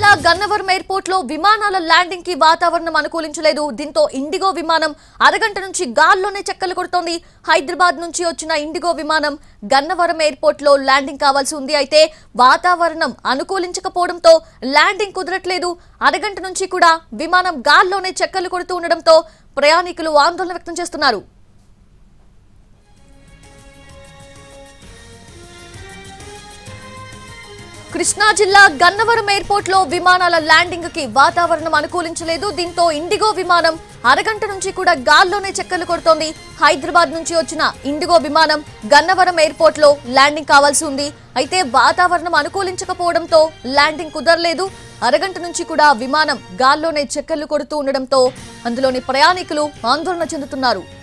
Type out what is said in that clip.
జిల్లా గన్నవరం ఎయిర్పోర్ట్ లో విమానాల ల్యాండింగ్ కి వాతావరణం అనుకూలించలేదు. దీంతో ఇండిగో విమానం అరగంట నుంచి గాల్లోనే చెక్కలు కొడుతోంది. హైదరాబాద్ నుంచి వచ్చిన ఇండిగో విమానం గన్నవరం ఎయిర్పోర్ట్ లో ల్యాండింగ్ కావాల్సి ఉంది. అయితే వాతావరణం అనుకూలించకపోవడంతో ల్యాండింగ్ కుదరట్లేదు. అరగంట నుంచి కూడా విమానం గాల్లోనే చెక్కలు కొడుతూ ఉండడంతో ప్రయాణికులు ఆందోళన వ్యక్తం చేస్తున్నారు. కృష్ణా జిల్లా గన్నవరం ఎయిర్పోర్ట్ లో విమానాల ల్యాండింగ్ కి వాతావరణం అనుకూలించలేదు. దీంతో ఇండిగో విమానం అరగంట నుంచి కూడా గాల్లోనే చెక్కలు కొడుతోంది. హైదరాబాద్ నుంచి వచ్చిన ఇండిగో విమానం గన్నవరం ఎయిర్పోర్ట్ లో ల్యాండింగ్ కావాల్సి ఉంది. అయితే వాతావరణం అనుకూలించకపోవడంతో ల్యాండింగ్ కుదరలేదు. అరగంట నుంచి కూడా విమానం గాల్లోనే చెక్కలు కొడుతూ ఉండడంతో అందులోని ప్రయాణికులు ఆందోళన చెందుతున్నారు.